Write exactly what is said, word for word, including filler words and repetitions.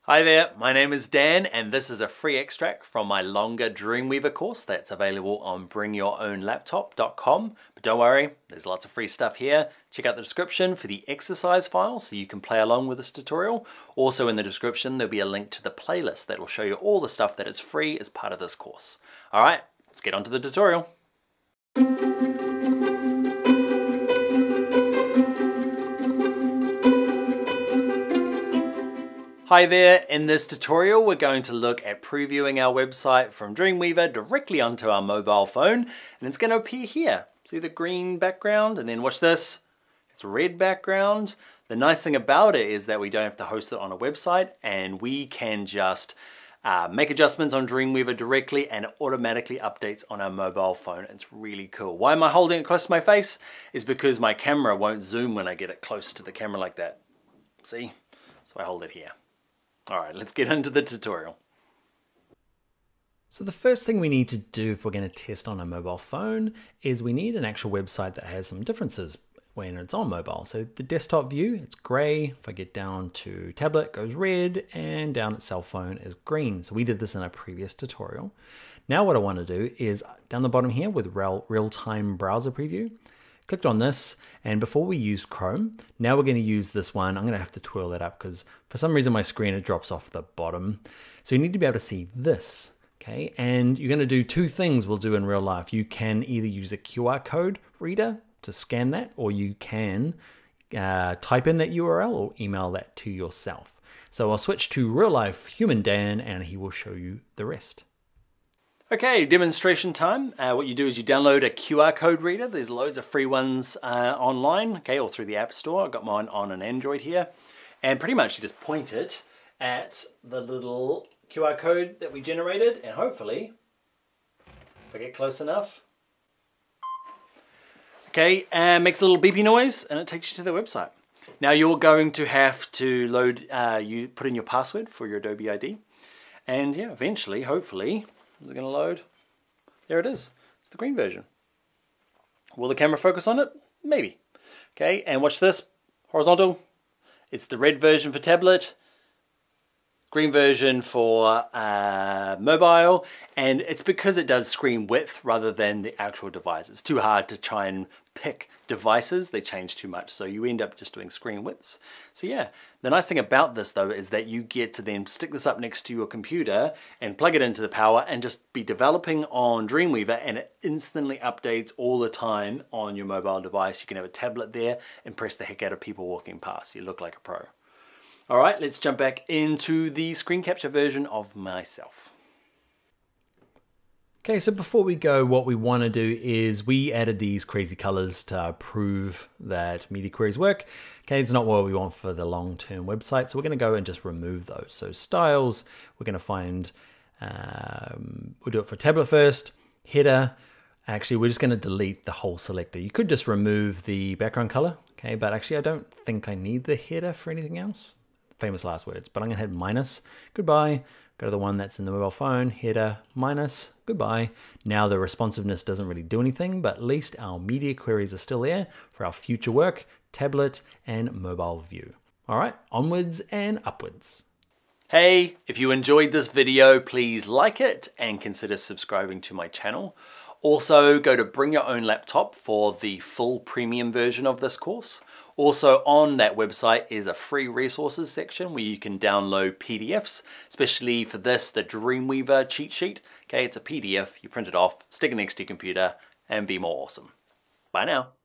Hi there, my name is Dan and this is a free extract from my longer Dreamweaver course that's available on bring your own laptop dot com. But don't worry, there's lots of free stuff here. Check out the description for the exercise file so you can play along with this tutorial. Also in the description there'll be a link to the playlist that will show you all the stuff that is free as part of this course. Alright, let's get on to the tutorial. Hi there, in this tutorial we're going to look at previewing our website from Dreamweaver directly onto our mobile phone, and it's going to appear here. See the green background, and then watch this, it's red background. The nice thing about it is that we don't have to host it on a website, and we can just uh, make adjustments on Dreamweaver directly and it automatically updates on our mobile phone. It's really cool. Why am I holding it close to my face? Is because my camera won't zoom when I get it close to the camera like that. See? So I hold it here. All right, let's get into the tutorial. So the first thing we need to do if we're going to test on a mobile phone is we need an actual website that has some differences when it's on mobile. So the desktop view, it's gray. If I get down to tablet, it goes red, and down at cell phone is green. So we did this in a previous tutorial. Now what I want to do is down the bottom here with real-time browser preview, clicked on this, and before we use Chrome, now we're going to use this one. I'm going to have to twirl it up because for some reason my screen, it drops off the bottom. So you need to be able to see this, okay? And you're going to do two things we'll do in real life. You can either use a Q R code reader to scan that, or you can uh, type in that U R L or email that to yourself. So I'll switch to real life human Dan and he will show you the rest. Okay, demonstration time. Uh, what you do is you download a Q R code reader. There's loads of free ones uh, online, okay, or through the App Store. I've got mine on an Android here. And pretty much you just point it at the little Q R code that we generated, and hopefully, if I get close enough, okay, and makes a little beepy noise, and it takes you to the website. Now you're going to have to load, uh, you put in your password for your Adobe I D, and yeah, eventually, hopefully, is it going to load? There it is. It's the green version. Will the camera focus on it? Maybe. Okay, and watch this. Horizontal. It's the red version for tablet, green version for uh, mobile, and it's because it does screen width rather than the actual device. It's too hard to try and pick devices. They change too much, so you end up just doing screen widths. So yeah, the nice thing about this though is that you get to then stick this up next to your computer and plug it into the power and just be developing on Dreamweaver, and it instantly updates all the time on your mobile device. You can have a tablet there, impress the heck out of people walking past. You look like a pro. All right, let's jump back into the screen capture version of myself. Okay, so before we go, what we want to do is we added these crazy colors to prove that media queries work. Okay, it's not what we want for the long-term website, so we're going to go and just remove those. So styles, we're going to find, um, we'll do it for tablet first, header. Actually, we're just going to delete the whole selector. You could just remove the background color, okay, but actually I don't think I need the header for anything else. Famous last words, but I'm going to hit minus, goodbye. Go to the one that's in the mobile phone, header, minus, goodbye. Now the responsiveness doesn't really do anything, but at least our media queries are still there for our future work, tablet and mobile view. All right, onwards and upwards. Hey, if you enjoyed this video, please like it and consider subscribing to my channel. Also, go to Bring Your Own Laptop for the full premium version of this course. Also on that website is a free resources section where you can download P D Fs, especially for this, the Dreamweaver cheat sheet. Okay, it's a P D F, you print it off, stick it next to your computer, and be more awesome. Bye now.